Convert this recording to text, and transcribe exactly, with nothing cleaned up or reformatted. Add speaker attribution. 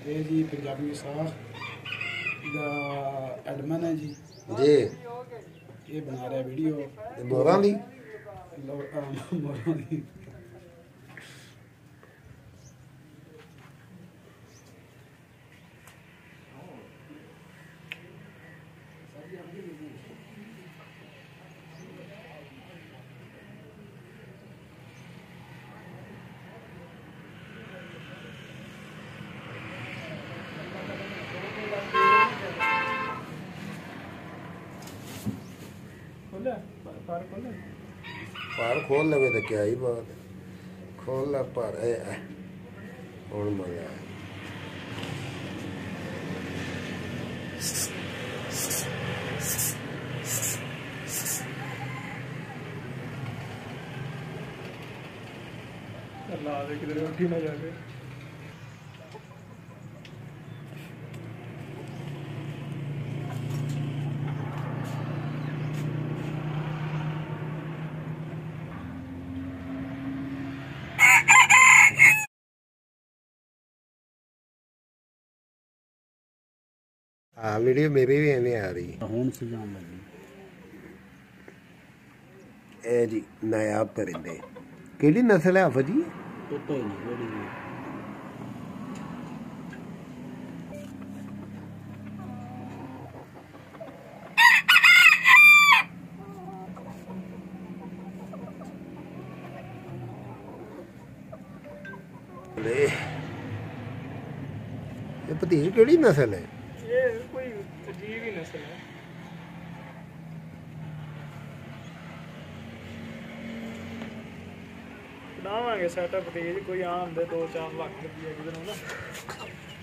Speaker 1: ये जी पंजाबी साख दा एडमन है जी
Speaker 2: जी
Speaker 1: ये बना रहा है वीडियो
Speaker 2: मोरां दी
Speaker 1: मोरां दी
Speaker 2: पर खोल लवे तो क्या ही बात है खोल ला पर हूँ मजा है
Speaker 1: ला दे किधर उठी ना जाके
Speaker 2: हाँ वीडियो मेरी भी नहीं आ रही
Speaker 1: हूँ से जान लगी
Speaker 2: ए जी नायाब परिंदे केड़ी नस्ल है आफा जी
Speaker 1: पता ही नहीं केड़ी
Speaker 2: ये भतीज केड़ी नस्ल है
Speaker 1: ये कोई अजीब ही नस्ल है बनावांगे सेटअप तेज कोई आंदे दो चार लाख रुपया किधर ना